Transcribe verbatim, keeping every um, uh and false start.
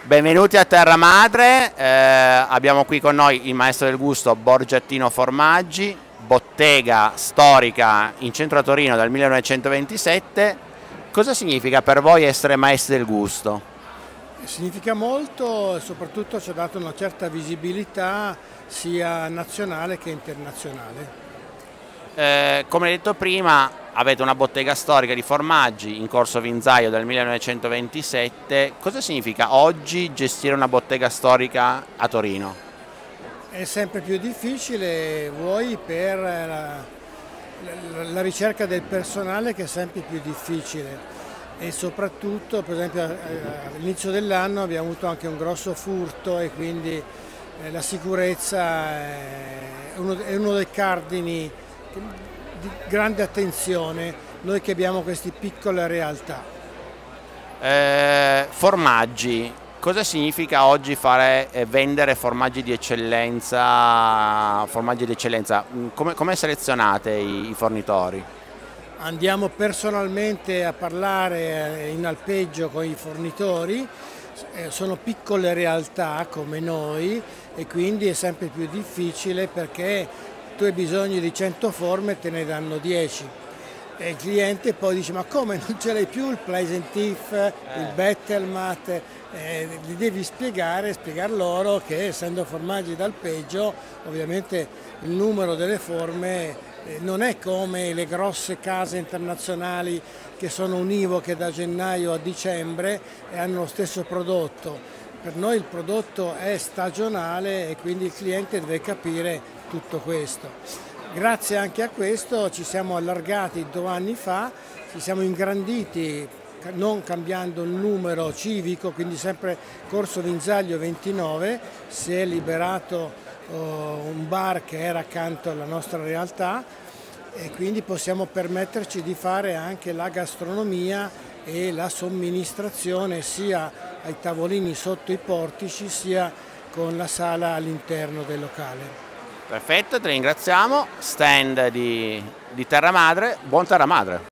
Benvenuti a Terra Madre, eh, abbiamo qui con noi il maestro del gusto Borgettino Formaggi, bottega storica in centro a Torino dal millenovecentoventisette. Cosa significa per voi essere maestri del gusto? Significa molto e soprattutto ci ha dato una certa visibilità sia nazionale che internazionale. Eh, come detto prima, avete una bottega storica di formaggi in Corso Vinzaio dal millenovecentoventisette. Cosa significa oggi gestire una bottega storica a Torino? È sempre più difficile, vuoi per la, la, la ricerca del personale che è sempre più difficile e soprattutto, per esempio, all'inizio dell'anno abbiamo avuto anche un grosso furto e quindi eh, la sicurezza è uno, è uno dei cardini di grande attenzione, noi che abbiamo queste piccole realtà. Eh, formaggi, cosa significa oggi fare, eh, vendere formaggi di eccellenza? Formaggi di eccellenza? Come, come selezionate i, i fornitori? Andiamo personalmente a parlare in alpeggio con i fornitori, eh, sono piccole realtà come noi e quindi è sempre più difficile perché tu hai bisogno di cento forme e te ne danno dieci e il cliente poi dice: ma come, non ce l'hai più il Pleasant If, eh. il Bettelmat, eh, gli devi spiegare, spiegar loro che essendo formaggi d'alpeggio ovviamente il numero delle forme eh, non è come le grosse case internazionali che sono univoche da gennaio a dicembre e hanno lo stesso prodotto. Per noi il prodotto è stagionale e quindi il cliente deve capire tutto questo. Grazie anche a questo ci siamo allargati due anni fa, ci siamo ingranditi non cambiando il numero civico, quindi sempre Corso Vinzaglio ventinove, si è liberato uh, un bar che era accanto alla nostra realtà e quindi possiamo permetterci di fare anche la gastronomia e la somministrazione sia ai tavolini sotto i portici sia con la sala all'interno del locale. Perfetto, ti ringraziamo. Stand di, di Terra Madre, buon Terra Madre!